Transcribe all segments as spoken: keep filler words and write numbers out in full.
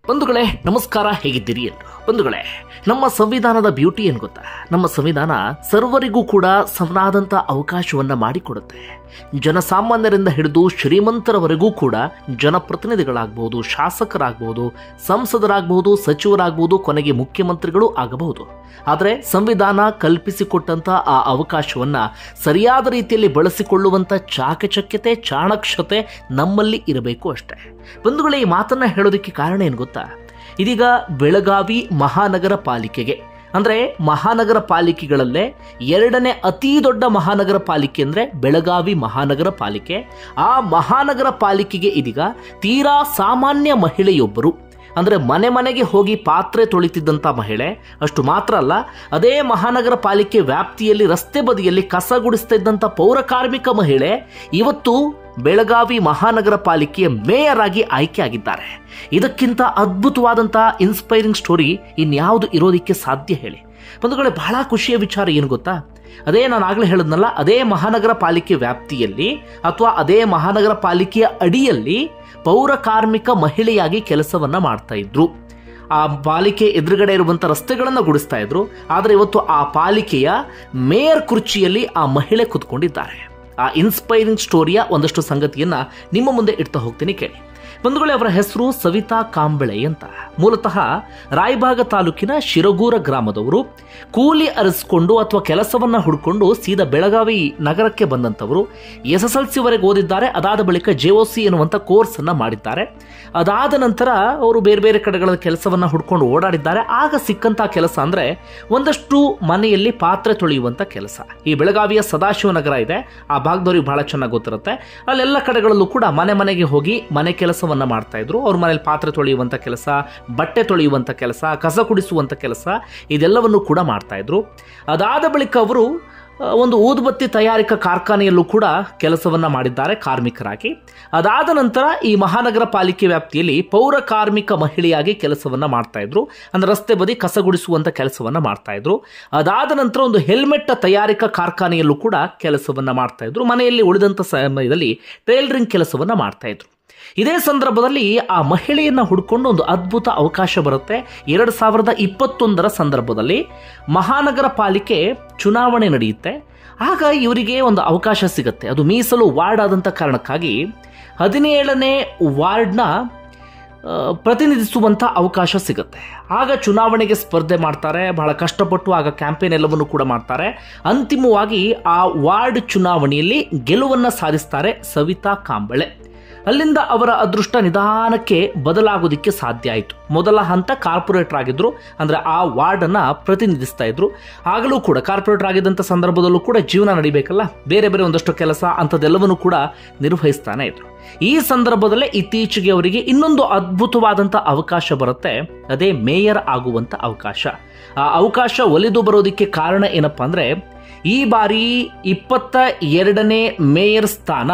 ಬಂಧುಗಳೇ ನಮಸ್ಕಾರ, ಹೇಗಿದ್ದೀರಿ ಎಲ್ಲರೂ? ಬಂಧುಗಳೇ, ನಮ್ಮ ಸಂವಿಧಾನದ ಬ್ಯೂಟಿ ಏನು ಗೊತ್ತಾ? ನಮ್ಮ ಸಂವಿಧಾನ ಸರ್ವರಿಗೂ ಕೂಡ ಸಮನಾದಂಥ ಅವಕಾಶವನ್ನ ಮಾಡಿಕೊಡುತ್ತೆ. ಜನಸಾಮಾನ್ಯರಿಂದ ಹಿಡಿದು ಶ್ರೀಮಂತರವರೆಗೂ ಕೂಡ ಜನಪ್ರತಿನಿಧಿಗಳಾಗಬಹುದು, ಶಾಸಕರಾಗಬಹುದು, ಸಂಸದರಾಗಬಹುದು, ಸಚಿವರಾಗಬಹುದು, ಕೊನೆಗೆ ಮುಖ್ಯಮಂತ್ರಿಗಳು ಆಗಬಹುದು. ಆದರೆ ಸಂವಿಧಾನ ಕಲ್ಪಿಸಿಕೊಟ್ಟಂತ ಆ ಅವಕಾಶವನ್ನ ಸರಿಯಾದ ರೀತಿಯಲ್ಲಿ ಬಳಸಿಕೊಳ್ಳುವಂತ ಚಾಕಚಕ್ಯತೆ, ಚಾಣಕ್ಷತೆ ನಮ್ಮಲ್ಲಿ ಇರಬೇಕು ಅಷ್ಟೇ. ಬಂಧುಗಳೇ, ಈ ಮಾತನ್ನ ಹೇಳೋದಕ್ಕೆ ಕಾರಣ ಏನು ಗೊತ್ತಾ? ಇದೀಗ ಬೆಳಗಾವಿ ಮಹಾನಗರ ಪಾಲಿಕೆಗೆ ಅಂದ್ರೆ ಮಹಾನಗರ ಪಾಲಿಕೆಗಳಲ್ಲೇ ಎರಡನೇ ಅತಿ ದೊಡ್ಡ ಮಹಾನಗರ ಪಾಲಿಕೆ ಅಂದ್ರೆ ಬೆಳಗಾವಿ ಮಹಾನಗರ ಪಾಲಿಕೆ. ಆ ಮಹಾನಗರ ಪಾಲಿಕೆಗೆ ಇದೀಗ ತೀರಾ ಸಾಮಾನ್ಯ ಮಹಿಳೆಯೊಬ್ಬರು, ಅಂದ್ರೆ ಮನೆ ಮನೆಗೆ ಹೋಗಿ ಪಾತ್ರೆ ತೊಳಿತಿದ್ದಂಥ ಮಹಿಳೆ, ಅಷ್ಟು ಮಾತ್ರ ಅಲ್ಲ, ಅದೇ ಮಹಾನಗರ ಪಾಲಿಕೆ ವ್ಯಾಪ್ತಿಯಲ್ಲಿ ರಸ್ತೆ ಬದಿಯಲ್ಲಿ ಕಸ ಗುಡಿಸ್ತಾ ಇದ್ದಂಥ ಪೌರ ಕಾರ್ಮಿಕ ಮಹಿಳೆ ಇವತ್ತು ಬೆಳಗಾವಿ ಮಹಾನಗರ ಪಾಲಿಕೆಯ ಮೇಯರ್ ಆಗಿ ಆಯ್ಕೆ ಆಗಿದ್ದಾರೆ. ಇದಕ್ಕಿಂತ ಅದ್ಭುತವಾದಂಥ ಇನ್ಸ್ಪೈರಿಂಗ್ ಸ್ಟೋರಿ ಇನ್ಯಾವುದು ಇರೋದಕ್ಕೆ ಸಾಧ್ಯ ಹೇಳಿ? ಬಂಧುಗಳೇ, ಬಹಳ ಖುಷಿಯ ವಿಚಾರ ಏನು ಗೊತ್ತಾ? ಅದೇ ನಾನು ಆಗ್ಲೇ ಹೇಳಿದ್ನಲ್ಲ, ಅದೇ ಮಹಾನಗರ ಪಾಲಿಕೆ ವ್ಯಾಪ್ತಿಯಲ್ಲಿ ಅಥವಾ ಅದೇ ಮಹಾನಗರ ಪಾಲಿಕೆಯ ಅಡಿಯಲ್ಲಿ ಪೌರ ಕಾರ್ಮಿಕ ಮಹಿಳೆಯಾಗಿ ಕೆಲಸವನ್ನ ಮಾಡ್ತಾ ಇದ್ರು. ಆ ಪಾಲಿಕೆ ಎದುರುಗಡೆ ಇರುವಂತ ರಸ್ತೆಗಳನ್ನ ಗುಡಿಸ್ತಾ ಇದ್ರು. ಆದ್ರೆ ಇವತ್ತು ಆ ಪಾಲಿಕೆಯ ಮೇಯರ್ ಕುರ್ಚಿಯಲ್ಲಿ ಆ ಮಹಿಳೆ ಕುತ್ಕೊಂಡಿದ್ದಾರೆ. ಆ ಇನ್ಸ್ಪೈರಿಂಗ್ ಸ್ಟೋರಿಯ ಒಂದಷ್ಟು ಸಂಗತಿಯನ್ನ ನಿಮ್ಮ ಮುಂದೆ ಇಡ್ತಾ ಹೋಗ್ತೀನಿ, ಕೇಳಿ. ಬಂಧುಗಳೇ, ಅವರ ಹೆಸರು ಸವಿತಾ ಕಾಂಬಳೆ ಅಂತ. ಮೂಲತಃ ರಾಯಬಾಗ ತಾಲೂಕಿನ ಶಿರಗೂರ ಗ್ರಾಮದವರು. ಕೂಲಿ ಅರಸ್ಕೊಂಡು ಅಥವಾ ಕೆಲಸವನ್ನ ಹುಡ್ಕೊಂಡು ಸೀದಾ ಬೆಳಗಾವಿ ನಗರಕ್ಕೆ ಬಂದಂಥವರು. ಎಸ್ ಎಸ್ ಎಲ್ ಸಿ ವರೆಗೆ ಓದಿದ್ದಾರೆ. ಅದಾದ ಬಳಿಕ ಜೆ ಒ ಸಿ ಎನ್ನುವಂಥ ಕೋರ್ಸ್ ಅನ್ನ ಮಾಡಿದ್ದಾರೆ. ಅದಾದ ನಂತರ ಅವರು ಬೇರೆ ಬೇರೆ ಕಡೆಗಳ ಕೆಲಸವನ್ನ ಹುಡ್ಕೊಂಡು ಓಡಾಡಿದ್ದಾರೆ. ಆಗ ಸಿಕ್ಕಂತ ಕೆಲಸ ಅಂದ್ರೆ ಒಂದಷ್ಟು ಮನೆಯಲ್ಲಿ ಪಾತ್ರೆ ತೊಳೆಯುವಂತ ಕೆಲಸ. ಈ ಬೆಳಗಾವಿಯ ಸದಾಶಿವನಗರ ಇದೆ, ಆ ಭಾಗದವ್ರಿಗೆ ಬಹಳ ಚೆನ್ನಾಗಿ ಗೊತ್ತಿರುತ್ತೆ. ಅಲ್ಲೆಲ್ಲ ಕಡೆಗಳಲ್ಲೂ ಕೂಡ ಮನೆ ಮನೆಗೆ ಹೋಗಿ ಮನೆ ಕೆಲಸವನ್ನ ಮಾಡ್ತಾ ಇದ್ರು. ಅವ್ರ ಮನೇಲಿ ಪಾತ್ರೆ ತೊಳೆಯುವಂತ ಕೆಲಸ, ಬಟ್ಟೆ ತೊಳೆಯುವಂತ ಕೆಲಸ, ಕಸ ಕುಡಿಸುವಂತ ಕೆಲಸ, ಇದೆಲ್ಲವನ್ನು ಕೂಡ ಮಾಡ್ತಾ ಇದ್ರು. ಅದಾದ ಬಳಿಕ ಅವರು ಒಂದು ಊದುಬತ್ತಿ ತಯಾರಿಕಾ ಕಾರ್ಖಾನೆಯಲ್ಲೂ ಕೂಡ ಕೆಲಸವನ್ನ ಮಾಡಿದ್ದಾರೆ ಕಾರ್ಮಿಕರಾಗಿ. ಅದಾದ ನಂತರ ಈ ಮಹಾನಗರ ಪಾಲಿಕೆ ವ್ಯಾಪ್ತಿಯಲ್ಲಿ ಪೌರ ಕಾರ್ಮಿಕ ಮಹಿಳೆಯಾಗಿ ಕೆಲಸವನ್ನ ಮಾಡ್ತಾ ಇದ್ರು. ಅಂದ್ರೆ ರಸ್ತೆ ಬದಿ ಕಸ ಗುಡಿಸುವಂತ ಕೆಲಸವನ್ನ ಮಾಡ್ತಾ ಇದ್ರು. ಅದಾದ ನಂತರ ಒಂದು ಹೆಲ್ಮೆಟ್ ತಯಾರಿಕಾ ಕಾರ್ಖಾನೆಯಲ್ಲೂ ಕೂಡ ಕೆಲಸವನ್ನ ಮಾಡ್ತಾ ಇದ್ರು. ಮನೆಯಲ್ಲಿ ಉಳಿದಂತ ಸಮಯದಲ್ಲಿ ಟೈಲರಿಂಗ್ ಕೆಲಸವನ್ನ ಮಾಡ್ತಾ ಇದ್ರು. ಇದೇ ಸಂದರ್ಭದಲ್ಲಿ ಆ ಮಹಿಳೆಯನ್ನ ಹುಡ್ಕೊಂಡು ಒಂದು ಅದ್ಭುತ ಅವಕಾಶ ಬರುತ್ತೆ. ಎರಡು ಸಾವಿರದ ಇಪ್ಪತ್ತೊಂದರ ಸಂದರ್ಭದಲ್ಲಿ ಮಹಾನಗರ ಪಾಲಿಕೆ ಚುನಾವಣೆ ನಡೆಯುತ್ತೆ. ಆಗ ಇವರಿಗೆ ಒಂದು ಅವಕಾಶ ಸಿಗುತ್ತೆ. ಅದು ಮೀಸಲು ವಾರ್ಡ್ ಆದಂಥ ಕಾರಣಕ್ಕಾಗಿ ಹದಿನೇಳನೇ ವಾರ್ಡ್ನ ಪ್ರತಿನಿಧಿಸುವಂಥ ಅವಕಾಶ ಸಿಗುತ್ತೆ. ಆಗ ಚುನಾವಣೆಗೆ ಸ್ಪರ್ಧೆ ಮಾಡ್ತಾರೆ. ಬಹಳ ಕಷ್ಟಪಟ್ಟು ಆಗ ಕ್ಯಾಂಪೇನ್ ಎಲ್ಲವನ್ನು ಕೂಡ ಮಾಡ್ತಾರೆ. ಅಂತಿಮವಾಗಿ ಆ ವಾರ್ಡ್ ಚುನಾವಣೆಯಲ್ಲಿ ಗೆಲುವನ್ನು ಸಾಧಿಸ್ತಾರೆ ಸವಿತಾ ಕಾಂಬಳೆ. ಅಲ್ಲಿಂದ ಅವರ ಅದೃಷ್ಟ ನಿಧಾನಕ್ಕೆ ಬದಲಾಗೋದಿಕ್ಕೆ ಸಾಧ್ಯ ಆಯಿತು. ಮೊದಲ ಹಂತ ಕಾರ್ಪೊರೇಟರ್ ಆಗಿದ್ರು, ಅಂದ್ರೆ ಆ ವಾರ್ಡ್ ಅನ್ನ ಪ್ರತಿನಿಧಿಸ್ತಾ ಇದ್ರು. ಆಗಲೂ ಕೂಡ ಕಾರ್ಪೊರೇಟರ್ ಆಗಿದ್ದಂಥ ಸಂದರ್ಭದಲ್ಲೂ ಕೂಡ ಜೀವನ ನಡಿಬೇಕಲ್ಲ, ಬೇರೆ ಬೇರೆ ಒಂದಷ್ಟು ಕೆಲಸ ಅಂಥದ್ದೆಲ್ಲವನ್ನೂ ಕೂಡ ನಿರ್ವಹಿಸ್ತಾನೆ ಇದ್ರು. ಈ ಸಂದರ್ಭದಲ್ಲೇ ಇತ್ತೀಚೆಗೆ ಅವರಿಗೆ ಇನ್ನೊಂದು ಅದ್ಭುತವಾದಂಥ ಅವಕಾಶ ಬರುತ್ತೆ. ಅದೇ ಮೇಯರ್ ಆಗುವಂತ ಅವಕಾಶ. ಆ ಅವಕಾಶ ಒಲಿದು ಬರೋದಕ್ಕೆ ಕಾರಣ ಏನಪ್ಪಾ ಅಂದ್ರೆ, ಈ ಬಾರಿ ಇಪ್ಪತ್ತ ಎರಡನೇ ಮೇಯರ್ ಸ್ಥಾನ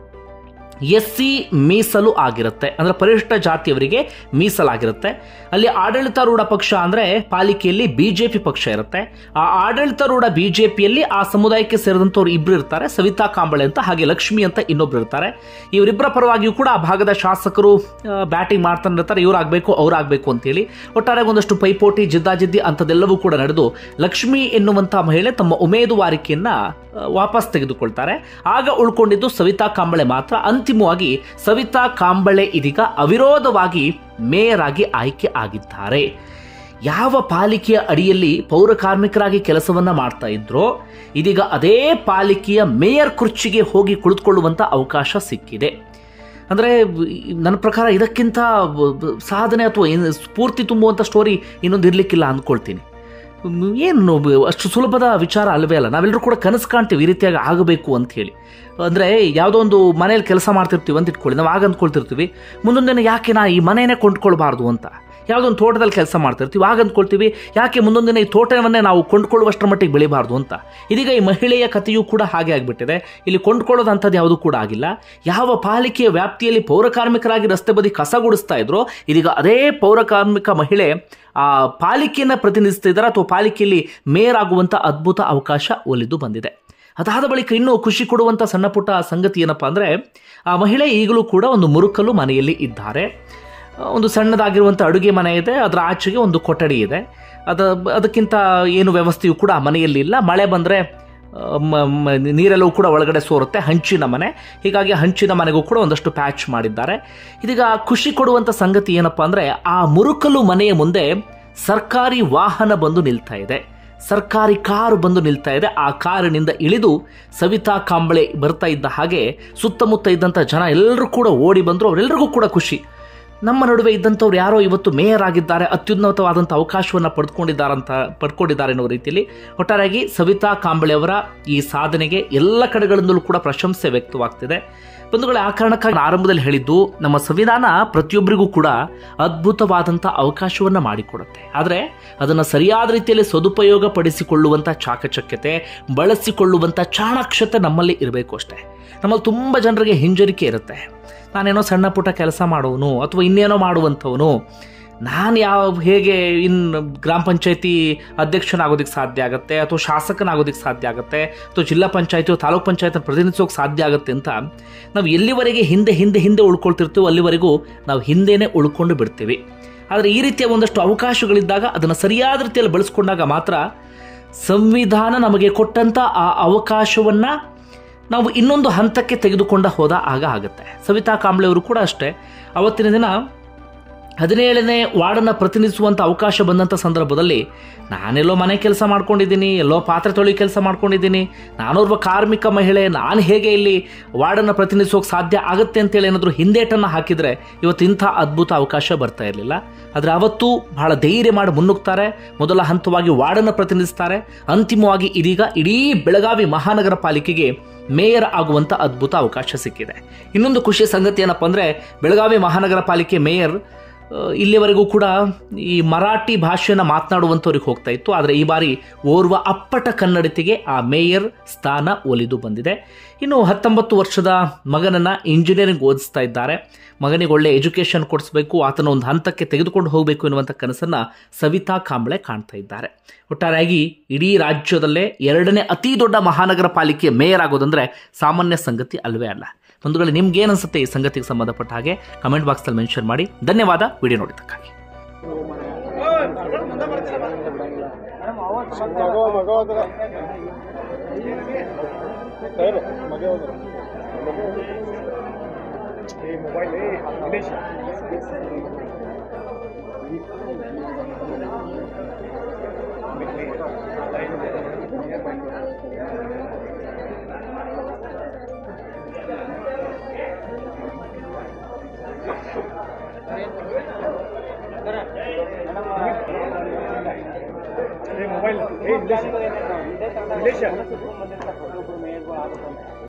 ಎಸ್ ಸಿ ಮೀಸಲು ಆಗಿರುತ್ತೆ. ಅಂದ್ರೆ ಪರಿಶಿಷ್ಟ ಜಾತಿಯವರಿಗೆ ಮೀಸಲಾಗಿರುತ್ತೆ. ಅಲ್ಲಿ ಆಡಳಿತಾರೂಢ ಪಕ್ಷ ಅಂದ್ರೆ ಪಾಲಿಕೆಯಲ್ಲಿ ಬಿಜೆಪಿ ಪಕ್ಷ ಇರುತ್ತೆ. ಆ ಆಡಳಿತಾರೂಢ ಬಿಜೆಪಿಯಲ್ಲಿ ಆ ಸಮುದಾಯಕ್ಕೆ ಸೇರಿದಂತವ್ರು ಇಬ್ರು ಇರ್ತಾರೆ, ಸವಿತಾ ಕಾಂಬಳೆ ಅಂತ, ಹಾಗೆ ಲಕ್ಷ್ಮಿ ಅಂತ ಇನ್ನೊಬ್ರು ಇರ್ತಾರೆ. ಇವರಿಬ್ಬರ ಪರವಾಗಿಯೂ ಕೂಡ ಆ ಭಾಗದ ಶಾಸಕರು ಬ್ಯಾಟಿಂಗ್ ಮಾಡ್ತಾನೆ ಇರ್ತಾರೆ. ಇವ್ರಾಗಬೇಕು ಅವ್ರಾಗಬೇಕು ಅಂತೇಳಿ ಒಟ್ಟಾರೆ ಒಂದಷ್ಟು ಪೈಪೋಟಿ, ಜಿದ್ದಾಜಿದ್ದಿ ಅಂಥದ್ದೆಲ್ಲವೂ ಕೂಡ ನಡೆದು ಲಕ್ಷ್ಮಿ ಎನ್ನುವಂಥ ಮಹಿಳೆ ತಮ್ಮ ಉಮೇದುವಾರಿಕೆಯನ್ನ ವಾಪಸ್ ತೆಗೆದುಕೊಳ್ತಾರೆ. ಆಗ ಉಳ್ಕೊಂಡಿದ್ದು ಸವಿತಾ ಕಾಂಬಳೆ ಮಾತ್ರ. ಅಂತಿಮವಾಗಿ ಸವಿತಾ ಕಾಂಬಳೆ ಇದೀಗ ಅವಿರೋಧವಾಗಿ ಮೇಯರ್ ಆಗಿ ಆಯ್ಕೆ ಆಗಿದ್ದಾರೆ. ಯಾವ ಪಾಲಿಕೆಯ ಅಡಿಯಲ್ಲಿ ಪೌರ ಕಾರ್ಮಿಕರಾಗಿ ಕೆಲಸವನ್ನ ಮಾಡ್ತಾ ಇದ್ರೋ ಇದೀಗ ಅದೇ ಪಾಲಿಕೆಯ ಮೇಯರ್ ಕುರ್ಚಿಗೆ ಹೋಗಿ ಕುಳಿತುಕೊಳ್ಳುವಂತ ಅವಕಾಶ ಸಿಕ್ಕಿದೆ. ಅಂದ್ರೆ ನನ್ನ ಪ್ರಕಾರ ಇದಕ್ಕಿಂತ ಸಾಧನೆ ಅಥವಾ ಸ್ಫೂರ್ತಿ ತುಂಬುವಂತ ಸ್ಟೋರಿ ಇನ್ನೊಂದು ಇರ್ಲಿಕ್ಕಿಲ್ಲ ಅಂದ್ಕೊಳ್ತೀನಿ. ಏನು ಅಷ್ಟು ಸುಲಭದ ವಿಚಾರ ಅಲ್ವೇ ಅಲ್ಲ. ನಾವೆಲ್ಲರೂ ಕೂಡ ಕನಸು ಕಾಣ್ತೀವಿ ಈ ರೀತಿಯಾಗಿ ಆಗಬೇಕು ಅಂತ ಹೇಳಿ. ಅಂದರೆ ಯಾವುದೋ ಒಂದು ಮನೇಲಿ ಕೆಲಸ ಮಾಡ್ತಿರ್ತೀವಿ ಅಂತ ಇಟ್ಕೊಳ್ಳಿ, ನಾವು ಆಗ ಅಂದ್ಕೊಳ್ತಿರ್ತೀವಿ ಮುಂದೊಂದು ದಿನ ಯಾಕೆ ನಾ ಈ ಮನೆಯೇ ಕೊಂಡ್ಕೊಳ್ಬಾರ್ದು ಅಂತ. ಯಾವುದೋ ಒಂದು ತೋಟದಲ್ಲಿ ಕೆಲಸ ಮಾಡ್ತಿರ್ತೀವಿ, ಆಗ ಅಂದ್ಕೊಳ್ತೀವಿ ಯಾಕೆ ಮುಂದೊಂದು ದಿನ ಈ ತೋಟವನ್ನೇ ನಾವು ಕೊಂಡ್ಕೊಳ್ಳುವಷ್ಟರ ಮಟ್ಟಿಗೆ ಬೆಳಿಬಾರ್ದು ಅಂತ. ಇದೀಗ ಈ ಮಹಿಳೆಯ ಕಥೆಯೂ ಕೂಡ ಹಾಗೆ ಆಗಿಬಿಟ್ಟಿದೆ. ಇಲ್ಲಿ ಕೊಂಡ್ಕೊಳ್ಳೋದು ಅಂಥದ್ದು ಯಾವುದೂ ಕೂಡ ಆಗಿಲ್ಲ. ಯಾವ ಪಾಲಿಕೆಯ ವ್ಯಾಪ್ತಿಯಲ್ಲಿ ಪೌರ ಕಾರ್ಮಿಕರಾಗಿ ರಸ್ತೆ ಬದಿ ಕಸ ಗುಡಿಸ್ತಾ ಇದ್ರು, ಇದೀಗ ಅದೇ ಪೌರ ಕಾರ್ಮಿಕ ಮಹಿಳೆ ಆ ಪಾಲಿಕೆಯನ್ನು ಪ್ರತಿನಿಧಿಸ್ತಾ ಇದ್ದಾರೆ ಅಥವಾ ಪಾಲಿಕೆಯಲ್ಲಿ ಮೇಯರ್ ಆಗುವಂಥ ಅದ್ಭುತ ಅವಕಾಶ ಒಲಿದು ಬಂದಿದೆ. ಅದಾದ ಬಳಿಕ ಇನ್ನೂ ಖುಷಿ ಕೊಡುವಂಥ ಸಣ್ಣ ಪುಟ್ಟ ಸಂಗತಿ ಏನಪ್ಪಾ ಅಂದರೆ, ಆ ಮಹಿಳೆ ಈಗಲೂ ಕೂಡ ಒಂದು ಮುರುಕಲು ಮನೆಯಲ್ಲಿ ಇದ್ದಾರೆ. ಒಂದು ಸಣ್ಣದಾಗಿರುವಂಥ ಅಡುಗೆ ಮನೆ ಇದೆ, ಅದರ ಆಚೆಗೆ ಒಂದು ಕೊಠಡಿ ಇದೆ. ಅದ ಅದಕ್ಕಿಂತ ಏನು ವ್ಯವಸ್ಥೆಯೂ ಕೂಡ ಆ ಮನೆಯಲ್ಲಿ ಇಲ್ಲ. ಮಳೆ ಬಂದರೆ ನೀರೆಲ್ಲವೂ ಕೂಡ ಒಳಗಡೆ ಸೋರುತ್ತೆ. ಹಂಚಿನ ಮನೆ, ಹೀಗಾಗಿ ಹಂಚಿನ ಮನೆಗೂ ಕೂಡ ಒಂದಷ್ಟು ಪ್ಯಾಚ್ ಮಾಡಿದ್ದಾರೆ. ಇದೀಗ ಖುಷಿ ಕೊಡುವಂಥ ಸಂಗತಿ ಏನಪ್ಪಾ ಅಂದರೆ, ಆ ಮುರುಕಲು ಮನೆಯ ಮುಂದೆ ಸರ್ಕಾರಿ ವಾಹನ ಬಂದು ನಿಲ್ತಾ ಇದೆ, ಸರ್ಕಾರಿ ಕಾರು ಬಂದು ನಿಲ್ತಾ ಇದೆ. ಆ ಕಾರಿನಿಂದ ಇಳಿದು ಸವಿತಾ ಕಾಂಬಳೆ ಬರ್ತಾ ಇದ್ದ ಹಾಗೆ ಸುತ್ತಮುತ್ತ ಇದ್ದಂಥ ಜನ ಎಲ್ಲರೂ ಕೂಡ ಓಡಿ ಬಂದರು. ಅವರೆಲ್ಲರಿಗೂ ಕೂಡ ಖುಷಿ. ನಮ್ಮ ನಡುವೆ ಇದ್ದಂಥವ್ರು ಯಾರೋ ಇವತ್ತು ಮೇಯರ್ ಆಗಿದ್ದಾರೆ, ಅತ್ಯುನ್ನತವಾದಂಥ ಅವಕಾಶವನ್ನು ಪಡೆದುಕೊಂಡಿದ್ದಾರಂತ ಪಡ್ಕೊಂಡಿದ್ದಾರೆ ಅನ್ನೋ ರೀತಿಯಲ್ಲಿ ಒಟ್ಟಾರೆಯಾಗಿ ಸವಿತಾ ಕಾಂಬಳೆ ಅವರ ಈ ಸಾಧನೆಗೆ ಎಲ್ಲ ಕಡೆಗಳಿಂದಲೂ ಕೂಡ ಪ್ರಶಂಸೆ ವ್ಯಕ್ತವಾಗ್ತಿದೆ. ಬಂಧುಗಳೇ, ಆ ಕಾರಣಕ್ಕಾಗಿ ಆರಂಭದಲ್ಲಿ ಹೇಳಿದ್ದು, ನಮ್ಮ ಸಂವಿಧಾನ ಪ್ರತಿಯೊಬ್ಬರಿಗೂ ಕೂಡ ಅದ್ಭುತವಾದಂಥ ಅವಕಾಶವನ್ನು ಮಾಡಿಕೊಡುತ್ತೆ. ಆದರೆ ಅದನ್ನು ಸರಿಯಾದ ರೀತಿಯಲ್ಲಿ ಸದುಪಯೋಗ ಪಡಿಸಿಕೊಳ್ಳುವಂಥ ಚಾಕಚಕ್ಯತೆ, ಬಳಸಿಕೊಳ್ಳುವಂಥ ಚಾಣಾಕ್ಷತೆ ನಮ್ಮಲ್ಲಿ ಇರಬೇಕು ಅಷ್ಟೇ. ನಮ್ಮಲ್ಲಿ ತುಂಬ ಜನರಿಗೆ ಹಿಂಜರಿಕೆ ಇರುತ್ತೆ. ನಾನೇನೋ ಸಣ್ಣ ಪುಟ್ಟ ಕೆಲಸ ಮಾಡೋನು ಅಥವಾ ಇನ್ನೇನೋ ಮಾಡುವಂಥವನು, ನಾನು ಯಾವ ಹೇಗೆ ಇನ್ನು ಗ್ರಾಮ ಪಂಚಾಯತಿ ಅಧ್ಯಕ್ಷನಾಗೋದಕ್ಕೆ ಸಾಧ್ಯ ಆಗುತ್ತೆ, ಅಥವಾ ಶಾಸಕನಾಗೋದಕ್ಕೆ ಸಾಧ್ಯ ಆಗುತ್ತೆ, ಅಥವಾ ಜಿಲ್ಲಾ ಪಂಚಾಯತಿ ತಾಲೂಕ್ ಪಂಚಾಯತ್ ಪ್ರತಿನಿಧಿಸೋಕೆ ಸಾಧ್ಯ ಆಗುತ್ತೆ ಅಂತ ನಾವು ಎಲ್ಲಿವರೆಗೆ ಹಿಂದೆ ಹಿಂದೆ ಹಿಂದೆ ಉಳ್ಕೊಳ್ತಿರ್ತೀವೋ ಅಲ್ಲಿವರೆಗೂ ನಾವು ಹಿಂದೆನೇ ಉಳ್ಕೊಂಡು ಬಿಡ್ತೀವಿ. ಆದರೆ ಈ ರೀತಿಯ ಒಂದಷ್ಟು ಅವಕಾಶಗಳಿದ್ದಾಗ ಅದನ್ನು ಸರಿಯಾದ ರೀತಿಯಲ್ಲಿ ಬಳಸ್ಕೊಂಡಾಗ ಮಾತ್ರ ಸಂವಿಧಾನ ನಮಗೆ ಕೊಟ್ಟಂಥ ಆ ಅವಕಾಶವನ್ನು ನಾವು ಇನ್ನೊಂದು ಹಂತಕ್ಕೆ ತೆಗೆದುಕೊಂಡ ಹೋದ ಆಗ ಆಗುತ್ತೆ. ಸವಿತಾ ಕಾಂಬಳೆ ಅವರು ಕೂಡ ಅಷ್ಟೇ, ಅವತ್ತಿನ ದಿನ ಹದಿನೇಳನೇ ವಾರ್ಡನ್ನು ಪ್ರತಿನಿಧಿಸುವಂಥ ಅವಕಾಶ ಬಂದಂಥ ಸಂದರ್ಭದಲ್ಲಿ ನಾನೆಲ್ಲೋ ಮನೆ ಕೆಲಸ ಮಾಡ್ಕೊಂಡಿದ್ದೀನಿ, ಎಲ್ಲೋ ಪಾತ್ರೆ ತೊಳಿ ಕೆಲಸ ಮಾಡ್ಕೊಂಡಿದ್ದೀನಿ, ನಾನೋರ್ವ ಕಾರ್ಮಿಕ ಮಹಿಳೆ, ನಾನು ಹೇಗೆ ಇಲ್ಲಿ ವಾರ್ಡನ್ನು ಪ್ರತಿನಿಧಿಸೋಕೆ ಸಾಧ್ಯ ಆಗುತ್ತೆ ಅಂತೇಳಿ ಏನಾದರೂ ಹಿಂದೇಟನ್ನು ಹಾಕಿದರೆ ಇವತ್ತು ಇಂಥ ಅದ್ಭುತ ಅವಕಾಶ ಬರ್ತಾ ಇರಲಿಲ್ಲ. ಆದರೆ ಅವತ್ತು ಬಹಳ ಧೈರ್ಯ ಮಾಡಿ ಮುನ್ನುಗ್ತಾರೆ. ಮೊದಲ ಹಂತವಾಗಿ ವಾರ್ಡನ್ನು ಪ್ರತಿನಿಧಿಸ್ತಾರೆ. ಅಂತಿಮವಾಗಿ ಇದೀಗ ಇಡೀ ಬೆಳಗಾವಿ ಮಹಾನಗರ ಪಾಲಿಕೆಗೆ ಮೇಯರ್ ಆಗುವಂಥ ಅದ್ಭುತ ಅವಕಾಶ ಸಿಕ್ಕಿದೆ. ಇನ್ನೊಂದು ಖುಷಿಯ ಸಂಗತಿ ಏನಪ್ಪ ಅಂದರೆ, ಬೆಳಗಾವಿ ಮಹಾನಗರ ಪಾಲಿಕೆ ಮೇಯರ್ ಇಲ್ಲಿವರೆಗೂ ಕೂಡ ಈ ಮರಾಠಿ ಭಾಷೆಯನ್ನು ಮಾತನಾಡುವಂಥವ್ರಿಗೆ ಹೋಗ್ತಾ ಇತ್ತು. ಆದರೆ ಈ ಬಾರಿ ಓರ್ವ ಅಪ್ಪಟ ಕನ್ನಡತಿಗೆ ಆ ಮೇಯರ್ ಸ್ಥಾನ ಒಲಿದು ಬಂದಿದೆ. ಇನ್ನು ಹತ್ತೊಂಬತ್ತು ವರ್ಷದ ಮಗನನ್ನು ಇಂಜಿನಿಯರಿಂಗ್ ಓದಿಸ್ತಾ ಇದ್ದಾರೆ. ಮಗನಿಗೆ ಒಳ್ಳೆ ಎಜುಕೇಷನ್ ಕೊಡಿಸ್ಬೇಕು, ಆತನ ಒಂದು ಹಂತಕ್ಕೆ ತೆಗೆದುಕೊಂಡು ಹೋಗಬೇಕು ಎನ್ನುವಂಥ ಕನಸನ್ನು ಸವಿತಾ ಕಾಂಬಳೆ ಕಾಣ್ತಾ ಇದ್ದಾರೆ. ಒಟ್ಟಾರೆಯಾಗಿ ಇಡೀ ರಾಜ್ಯದಲ್ಲೇ ಎರಡನೇ ಅತಿ ದೊಡ್ಡ ಮಹಾನಗರ ಪಾಲಿಕೆ ಮೇಯರ್ ಆಗೋದಂದ್ರೆ ಸಾಮಾನ್ಯ ಸಂಗತಿ ಅಲ್ವೇ ಅಲ್ಲ. ಬಂಧುಗಳೇ, ನಿಮ್ಗೆ ಏನನ್ಸುತ್ತೆ ಈ ಸಂಗತಿಗೆ ಸಂಬಂಧಪಟ್ಟ ಹಾಗೆ ಕಮೆಂಟ್ ಬಾಕ್ಸಲ್ಲಿ ಮೆನ್ಷನ್ ಮಾಡಿ. ಧನ್ಯವಾದ ವಿಡಿಯೋ ನೋಡಿದ್ದಕ್ಕಾಗಿ. ಮೊಬೈಲ್